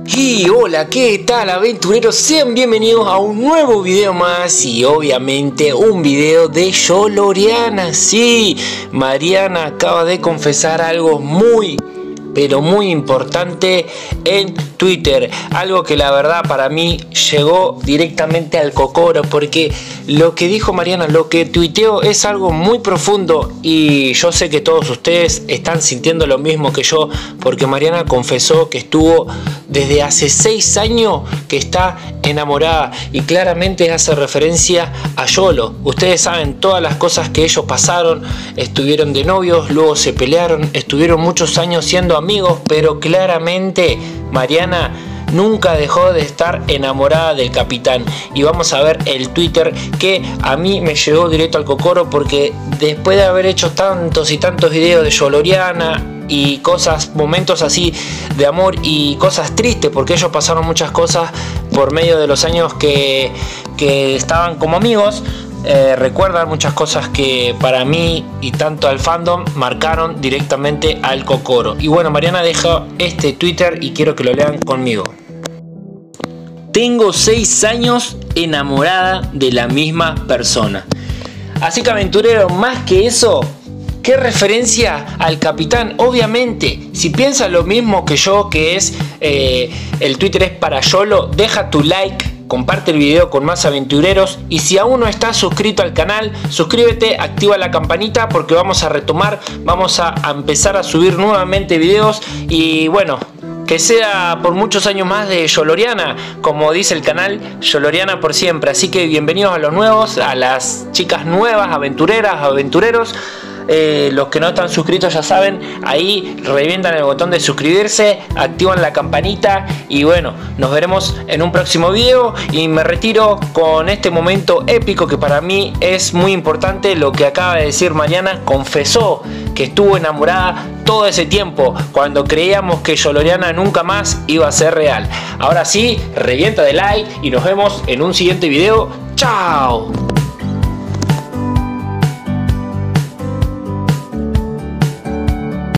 Y hola, ¿qué tal, aventureros? Sean bienvenidos a un nuevo video más y obviamente un video de Yoloriana. Sí, Mariana acaba de confesar algo muy importante en Twitter, algo que la verdad para mí llegó directamente al cocoro, porque lo que dijo Mariana, lo que tuiteó es algo muy profundo y yo sé que todos ustedes están sintiendo lo mismo que yo, porque Mariana confesó que estuvo desde hace 6 años que está enamorada y claramente hace referencia a Yolo. Ustedes saben todas las cosas que ellos pasaron, estuvieron de novios, luego se pelearon, estuvieron muchos años siendo amigos, pero claramente Mariana nunca dejó de estar enamorada del capitán. Y vamos a ver el Twitter que a mí me llegó directo al cocoro, porque después de haber hecho tantos y tantos videos de Yoloriana y cosas, momentos así de amor y cosas tristes, porque ellos pasaron muchas cosas por medio de los años que estaban como amigos, recuerdan muchas cosas que para mí y tanto al fandom marcaron directamente al cocoro. Y bueno, Mariana deja este Twitter y quiero que lo lean conmigo. Tengo 6 años enamorada de la misma persona. Así que, aventurero, más que eso, ¿qué referencia al capitán? Obviamente, si piensas lo mismo que yo, que es el Twitter es para Yolo, deja tu like, comparte el video con más aventureros y si aún no estás suscrito al canal, suscríbete, activa la campanita porque vamos a retomar, vamos a empezar a subir nuevamente videos y bueno, que sea por muchos años más de Yoloriana, como dice el canal, Yoloriana por siempre. Así que bienvenidos a los nuevos, a las chicas nuevas, aventureras, aventureros. Los que no están suscritos ya saben, ahí revientan el botón de suscribirse, activan la campanita y bueno, nos veremos en un próximo video. Y me retiro con este momento épico que para mí es muy importante. Lo que acaba de decir Mariana, confesó que estuvo enamorada todo ese tiempo, cuando creíamos que Yoloriana nunca más iba a ser real. Ahora sí, revienta de like y nos vemos en un siguiente video. ¡Chao!